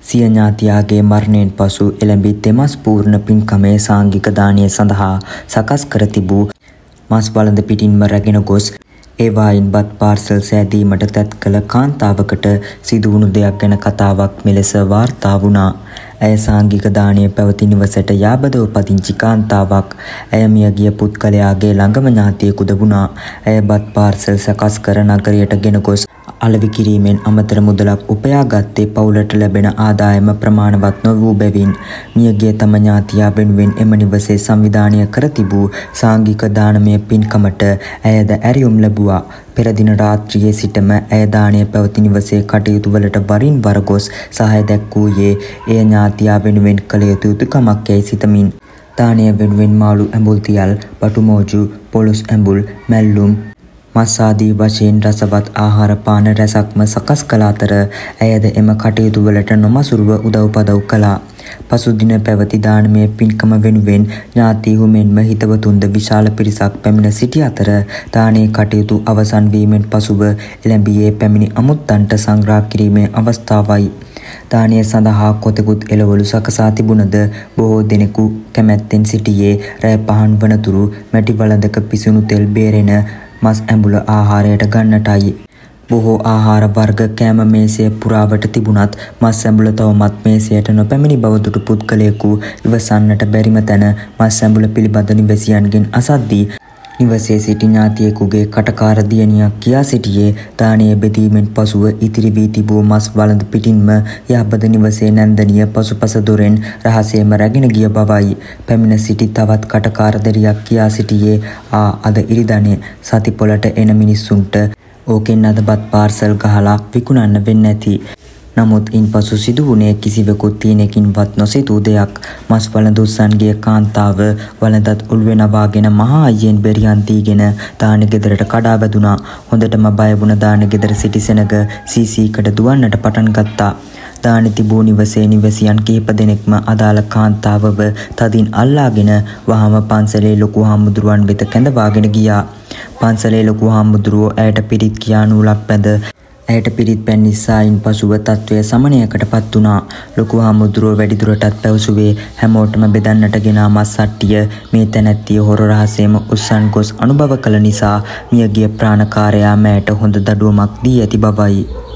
සිය ඥාතියාගේ මරණයෙන් පසු එළඹි තෙමස් පූර්ණ පින්කමේ සාංගික දානය සඳහා සකස් කර තිබූ මස් වළඳ පිටින්ම රැගෙන ගොස් ඒවායින් බත් පාර්සල් සෑදීමට තැත් කළ කාන්තාවකට සිදුවුණු දෙයක් ගැන කතාවක් මෙලෙස වාර්තා වුණා. ඇය සාංගික දානය පැවති නිවසට යාබදව පදිංචි කාන්තාවක්. ඇය මියගිය පුද්ගලයාගේ ළඟම ඥාතියෙකුද වුණා. ඇය බත් පාර්සල් සකස් කර නගරයට ගෙන ගොස් අලෙවි කිරීමෙන් අමතර මුදලක් උපයාගත්තේ පවුලට ලැබෙන ආදායම ප්‍රමාණවත් නොවූ බැවින් මියගිය තම ඥාතියා වෙනුවෙන් එම නිවසේ සංවිධානය කර තිබූ සාංගික දානමය පින්කමට ඇයද ඇරියුම් ලැබුවා. පෙර දින රාත්‍රියේ සිටම ඇය දානය පැවති නිවසේ කටයුතු වලට වරින් වර ගොස් සහාය දැක්වූයේ එය ඥාතියා වෙනුවෙන් කළ යුතු යුතුකමක් යැයි සිතමින් දානය වෙනුවෙන් මාළු ඇඹුල් තියල්, බටු මෝජු, පොළොස් ඇඹුල්, මැල්ලුම් මස් ආදී වශයෙන් රසවත් ආහාර පාන රැසක්ම සකස් කළ අතර ඇයද එම කටයුතු වලට නොමසුරුව උදව්පදව් කළා. පසු දින පැවති දානමය පින්කම වෙනුවෙන් ඥාතීහු මෙන්ම හිතවතුන්ද විශාල පිරිසක් පැමිණ සිටි අතර දානයේ කටයුතු අවසන් වීමෙන් පසුව එළඹියේ පැමිණි අමුත්තන්ට සංග්‍රහ කිරීමේ අවස්ථාවයි. දානය සඳහා කොතෙකුත් එළවලු සකසා තිබුණද බොහෝ දෙනෙකු කැමැත්තෙන් සිටියේ රැය පහන් වනතුරු මැටි වළඳක පිසුණු තෙල් බේරෙන මස් ඇඹුල ආහාරයට ගන්නටයි. බොහෝ ආහාර වර්ග කෑම මේසය පුරාවට තිබුණත් මස් ඇඹුල තවමත් මේසයට නොපැමිණි බව දුටු පුද්ගලයෙකු ඉවසන්නට බැරිම තැන මස් ඇඹුල පිළිබඳ නිවැසියන්ගෙන් අසද්දී නිවසේ සිටි ඥාතියෙකුගේ කටකාර දියණියක් කියා සිටියේ දානය බෙදීමෙන් පසුව ඉතිරි වී තිබූ මස් වළඳ පිටින්ම යහබද නිවසේ නැන්දනිය පසුපස දොරෙන් රහසේම රැගෙන ගිය බවයි. පැමිණ සිටි තවත් කටකාර දෙරියක් කියා සිටියේ අද ඉරිදනේ සති පොලට එන මිනිස්සුන්ට ඕකෙන් අද බත් පාර්සල් ගහලා විකුණන්න වෙන්නේ නැති. නමුත් ඉන්පසු සිදු වුණේ කිසිවෙකුත් තියනකින්වත් නොසිතූ දෙයක්. මස් වළඳ උස්සන් ගිය කාන්තාව වළඳත් උල්වේ නවාගෙන මහා අයියෙන් බෙරියන් දීගෙන දාන ගෙදරට කඩා වැදුනා. හොඳටම බය වුණ දාන ගෙදර සිටි සෙනග සීසීකට දුවන්නට පටන් ගත්තා. දාන තිබූ නිවසේ නිවසියන් කිහිප දෙනෙක්ම අදාළ කාන්තාවව තදින් අල්ලාගෙන වහම පන්සලේ ලොකු හාමුදුරුවන් වෙත කැඳවාගෙන ගියා. පන්සලේ ලොකු හාමුදුරුවෝ ඇයට පිරිත් කියා නූලක් පැද ඇයට පිරිත් පැන් නිසායින් පසුව තත්වය සමනයකට පත් වුණා. ලොකු හාමුදුරුවෝ වැඩිදුරටත් පැවසුවේ හැමෝටම බෙදන්නට ගෙනා මස් සට්ටිය මේ තැනැත්තිය හොර රහසේම උස්සන් ගොස් අනුභව කළ නිසා මියගිය ප්‍රාණකාරයා මෑට හොඳ දඩුවමක් දී ඇති බවයි.